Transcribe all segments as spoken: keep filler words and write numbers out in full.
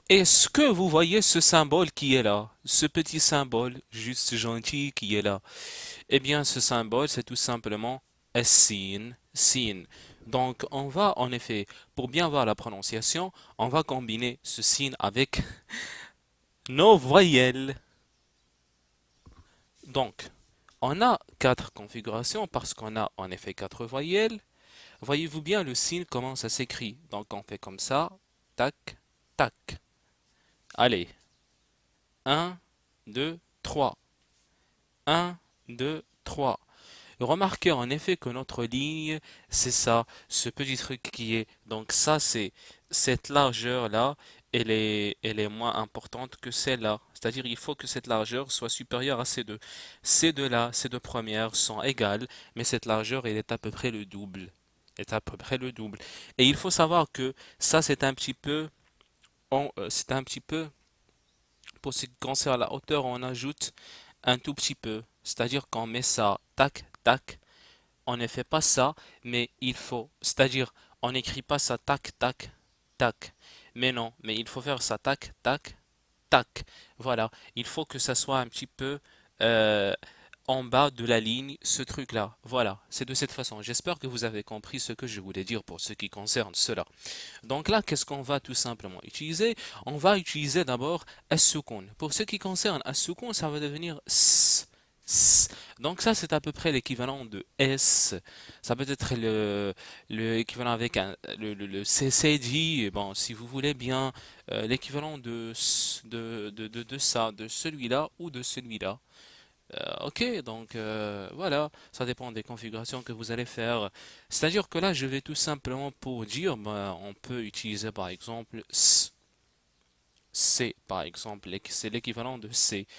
Est-ce que vous voyez ce symbole qui est là? Ce petit symbole juste gentil qui est là? Eh bien, ce symbole, c'est tout simplement un signe, signe. Donc, on va en effet, pour bien voir la prononciation, on va combiner ce signe avec nos voyelles. Donc, on a quatre configurations parce qu'on a en effet quatre voyelles. Voyez-vous bien le signe comment ça s'écrit? Donc, on fait comme ça, tac, tac. Allez, un, deux, trois. un, deux, trois. Remarquez en effet que notre ligne, c'est ça, ce petit truc qui est. Donc ça, c'est cette largeur-là, elle est, elle est moins importante que celle-là. C'est-à-dire, il faut que cette largeur soit supérieure à ces deux. Ces deux-là, ces deux premières sont égales, mais cette largeur, elle est à peu près le double. Est à peu près le double. Et il faut savoir que ça, c'est un petit peu, on- euh, c'est un petit peu, pour ce qui concerne la hauteur, on ajoute un tout petit peu. C'est-à-dire qu'on met ça, tac, tac, on ne fait pas ça, mais il faut, c'est-à-dire, on n'écrit pas ça tac, tac, tac. Mais non, mais il faut faire ça tac, tac, tac. Voilà, il faut que ça soit un petit peu euh, en bas de la ligne, ce truc-là. Voilà, c'est de cette façon. J'espère que vous avez compris ce que je voulais dire pour ce qui concerne cela. Donc là, qu'est-ce qu'on va tout simplement utiliser? On va utiliser d'abord as-sukun. Pour ce qui concerne as-sukun, ça va devenir s. S. Donc ça, c'est à peu près l'équivalent de S. Ça peut être le l'équivalent avec un, le, le, le C C D, bon, si vous voulez bien, euh, l'équivalent de, s- de, de, de, de ça, de celui-là ou de celui-là. Euh, ok, donc euh, voilà, ça dépend des configurations que vous allez faire. C'est-à-dire que là, je vais tout simplement pour dire, ben, on peut utiliser par exemple S, C, par exemple, l'équ- c'est l'équivalent de C.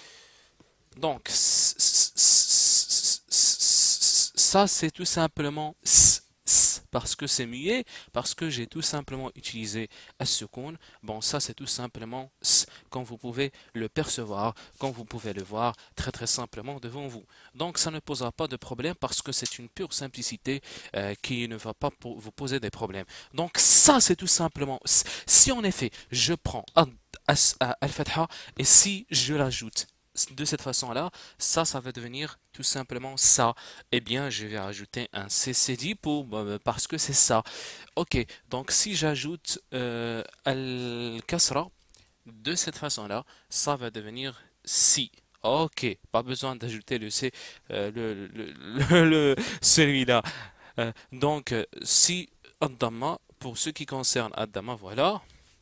Donc, s- s- s- s- s- ça, c'est tout simplement S, S, parce que c'est muet, parce que j'ai tout simplement utilisé as-sukun. Bon, ça, c'est tout simplement S, comme vous pouvez le percevoir, comme vous pouvez le voir très très simplement devant vous. Donc, ça ne posera pas de problème parce que c'est une pure simplicité euh, qui ne va pas po- vous poser des problèmes. Donc, ça, c'est tout simplement S. Si en effet, je prends Ad- As- euh, Al-Fatha et si je l'ajoute de cette façon-là, ça, ça va devenir tout simplement ça. Eh bien, je vais rajouter un C C D pour, bah, parce que c'est ça. Ok, donc si j'ajoute euh, Al-Kasra de cette façon-là, ça va devenir si. Ok, pas besoin d'ajouter le C, euh, le, le, le- le- celui-là. Euh, donc, euh, si Ad-Damma, pour ce qui concerne Ad-Damma, voilà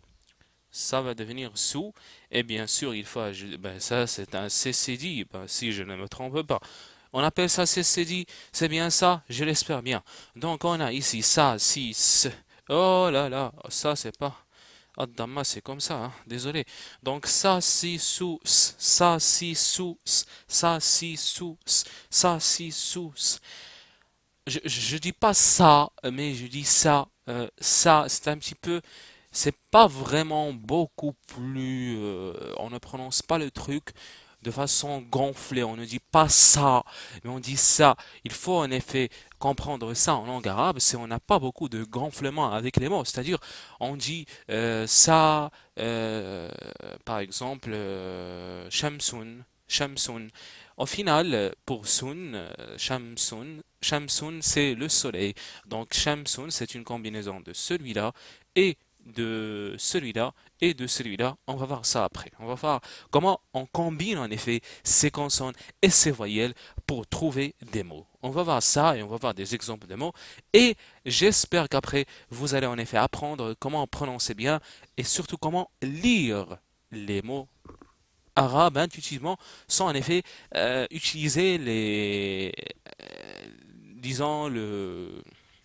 ça va devenir sous, et bien sûr, il faut ajouter, ben ça c'est un C C D, ben, si je ne me trompe pas. On appelle ça C C D, c'est bien ça, je l'espère bien. Donc on a ici ça, si, s. Oh là là, ça c'est pas. Adama, c'est comme ça, hein, désolé. Donc ça, si, sous, s, ça, si, sous, s, ça, si, sous, s, ça, si, sous. S. Je, je dis pas ça, mais je dis ça. Euh, ça, c'est un petit peu c'est pas vraiment beaucoup plus. Euh, on ne prononce pas le truc de façon gonflée. On ne dit pas ça, mais on dit ça. Il faut en effet comprendre ça en langue arabe. C'est on n'a pas beaucoup de gonflement avec les mots. C'est-à-dire, on dit euh, ça, euh, par exemple, euh, Shamsun, Shamsun. Au final, pour Sun, euh, Shamsun, Shamsun, c'est le soleil. Donc, Shamsun, c'est une combinaison de celui-là et de celui-là et de celui-là. On va voir ça après. On va voir comment on combine en effet ces consonnes et ces voyelles pour trouver des mots. On va voir ça et on va voir des exemples de mots. Et j'espère qu'après, vous allez en effet apprendre comment prononcer bien et surtout comment lire les mots arabes intuitivement sans en effet euh, utiliser les, euh, disons, le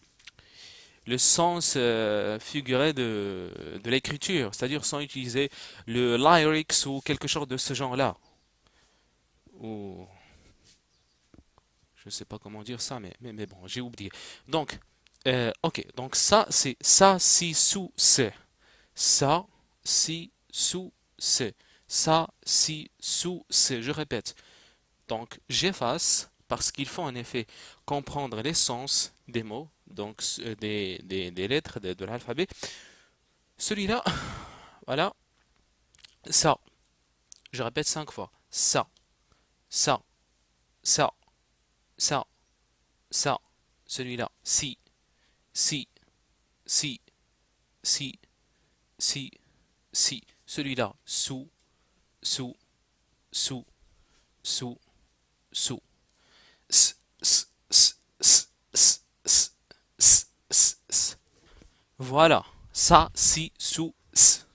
le sens euh, figuré de, de l'écriture, c'est-à-dire sans utiliser le lyrics ou quelque chose de ce genre-là. Ou je ne sais pas comment dire ça, mais, mais, mais bon, j'ai oublié. Donc, euh, ok, donc ça, c'est ça, si, sous, c'est. Ça, si, sous, c'est. Ça, si, sous, c'est. Je répète. Donc, j'efface parce qu'il faut en effet comprendre l'essence des mots, donc euh, des, des, des lettres de, de l'alphabet. Celui-là, voilà. ça. Je répète cinq fois. Ça, ça, ça, ça, ça. Celui-là. Si, si, si, si, si, si. Celui-là. Sous, sous, sous, sous, sous. S, s, s, s, s, s, s, s, s. Voilà. Ça, si, sous, s.